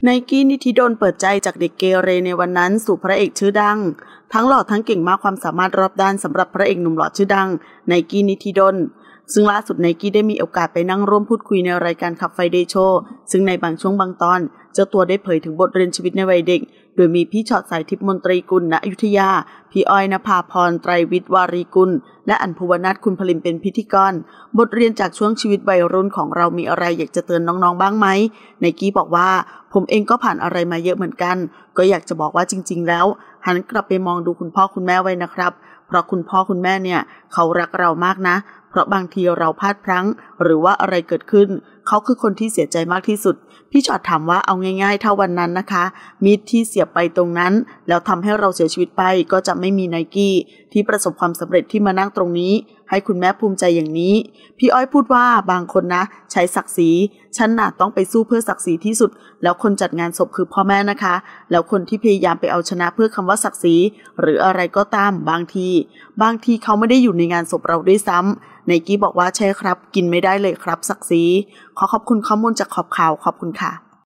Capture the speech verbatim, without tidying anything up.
ไนกี้นิธิดลเปิดใจจากเด็กเกเรในวันนั้นสู่พระเอกชื่อดังทั้งหล่อทั้งเก่งมากความสามารถรอบด้านสำหรับพระเอกหนุ่มหล่อชื่อดังไนกี้นิธิดลซึ่งล่าสุดไนกี้ได้มีโอกาสไปนั่งร่วมพูดคุยในรายการขับไฟเดย์โชว์ซึ่งในบางช่วงบางตอนเจ้าตัวได้เผยถึงบทเรียนชีวิตในวัยเด็กโดยมีพี่ชอตสายทิพย์มนตรีกุลณอยุธยาพี่อ้อยนภาพรไตรวิทย์วารีกุลและอัญภูวนาถคุณพลินเป็นพิธีกรบทเรียนจากช่วงชีวิตวัยรุ่นของเรามีอะไรอยากจะเตือนน้องๆบ้างไหมไนกี้บอกว่าผมเองก็ผ่านอะไรมาเยอะเหมือนกันก็อยากจะบอกว่าจริงๆแล้วหันกลับไปมองดูคุณพ่อคุณแม่ไว้นะครับเพราะคุณพ่อคุณแม่เนี่ยเขารักเรามากนะเพราะบางทีเราพลาดพลั้งหรือว่าอะไรเกิดขึ้นเขาคือคนที่เสียใจมากที่สุดพี่ชอตถามว่าเอาง่ายๆถ้าวันนั้นนะคะมีดที่เสียบไปตรงนั้นแล้วทำให้เราเสียชีวิตไปก็จะไม่มีไนกี้ที่ประสบความสำเร็จที่มานั่งตรงนี้ให้คุณแม่ภูมิใจอย่างนี้พี่อ้อยพูดว่าบางคนนะใช้ศักดิ์ศรีฉันน่ะต้องไปสู้เพื่อศักดิ์ศรีที่สุดแล้วคนจัดงานศพคือพ่อแม่นะคะแล้วคนที่พยายามไปเอาชนะเพื่อคำว่าศักดิ์ศรีหรืออะไรก็ตามบางทีบางทีเขาไม่ได้อยู่ในงานศพเราด้วยซ้ำไนกี้บอกว่าใช่ครับกินไม่ได้เลยครับศักดิ์ศรีขอขอบคุณข้อมูลจากขอบข่าวขอบคุณค่ะ